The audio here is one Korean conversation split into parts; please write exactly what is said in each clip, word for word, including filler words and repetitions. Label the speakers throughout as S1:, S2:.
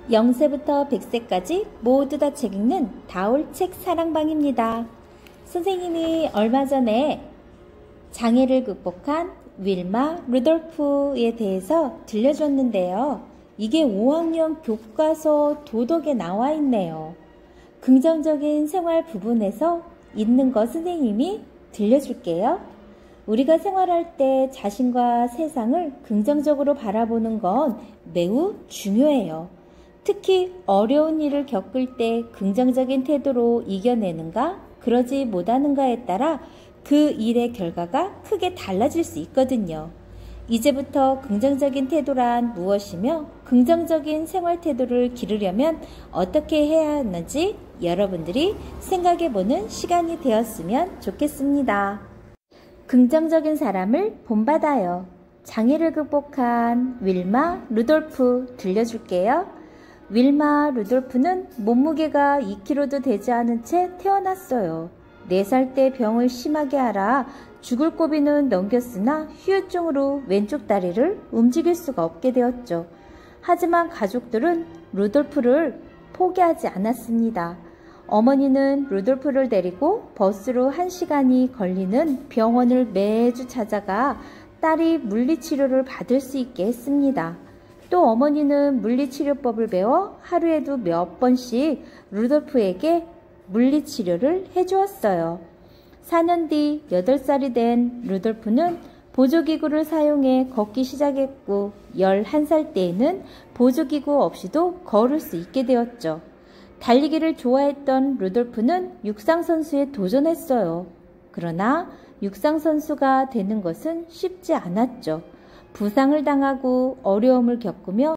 S1: 영 세부터 백 세까지 모두 다 책 읽는 다올책 사랑방입니다. 선생님이 얼마 전에 장애를 극복한 윌마 루돌프에 대해서 들려줬는데요. 이게 오 학년 교과서 도덕에 나와 있네요. 긍정적인 생활 부분에서 있는 거 선생님이 들려줄게요. 우리가 생활할 때 자신과 세상을 긍정적으로 바라보는 건 매우 중요해요. 특히 어려운 일을 겪을 때 긍정적인 태도로 이겨내는가, 그러지 못하는가에 따라 그 일의 결과가 크게 달라질 수 있거든요. 이제부터 긍정적인 태도란 무엇이며 긍정적인 생활 태도를 기르려면 어떻게 해야 하는지 여러분들이 생각해보는 시간이 되었으면 좋겠습니다. 긍정적인 사람을 본받아요. 장애를 극복한 윌마 루돌프 들려줄게요. 윌마 루돌프는 몸무게가 이 킬로그램도 되지 않은 채 태어났어요. 네 살 때 병을 심하게 앓아 죽을 고비는 넘겼으나 후유증으로 왼쪽 다리를 움직일 수가 없게 되었죠. 하지만 가족들은 루돌프를 포기하지 않았습니다. 어머니는 루돌프를 데리고 버스로 한 시간이 걸리는 병원을 매주 찾아가 딸이 물리치료를 받을 수 있게 했습니다. 또 어머니는 물리치료법을 배워 하루에도 몇 번씩 루돌프에게 물리치료를 해주었어요. 사 년 뒤 여덟 살이 된 루돌프는 보조기구를 사용해 걷기 시작했고 열한 살 때에는 보조기구 없이도 걸을 수 있게 되었죠. 달리기를 좋아했던 루돌프는 육상선수에 도전했어요. 그러나 육상선수가 되는 것은 쉽지 않았죠. 부상을 당하고 어려움을 겪으며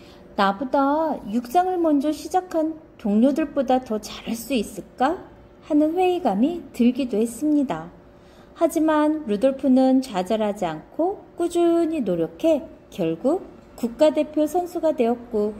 S1: 나보다 육상을 먼저 시작한 동료들보다 더 잘할 수 있을까? 하는 회의감이 들기도 했습니다. 하지만 루돌프는 좌절하지 않고 꾸준히 노력해 결국 국가대표 선수가 되었고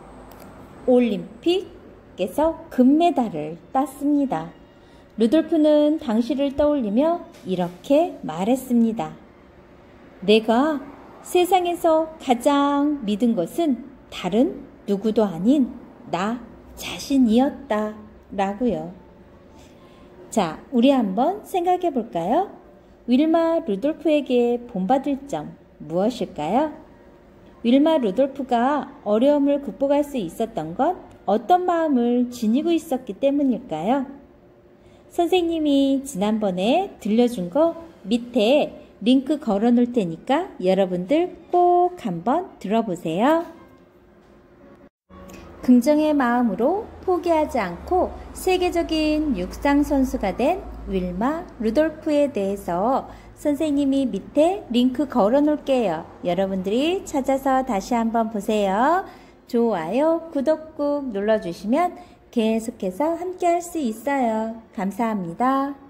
S1: 올림픽에서 금메달을 땄습니다. 루돌프는 당시를 떠올리며 이렇게 말했습니다. 내가 세상에서 가장 믿은 것은 다른 누구도 아닌 나 자신이었다 라고요. 자, 우리 한번 생각해 볼까요? 윌마 루돌프에게 본받을 점 무엇일까요? 윌마 루돌프가 어려움을 극복할 수 있었던 건 어떤 마음을 지니고 있었기 때문일까요? 선생님이 지난번에 들려준 거 밑에 링크 걸어 놓을 테니까 여러분들 꼭 한번 들어보세요. 긍정의 마음으로 포기하지 않고 세계적인 육상 선수가 된 윌마 루돌프에 대해서 선생님이 밑에 링크 걸어 놓을게요. 여러분들이 찾아서 다시 한번 보세요. 좋아요, 구독 꾹 눌러주시면 계속해서 함께 할 수 있어요. 감사합니다.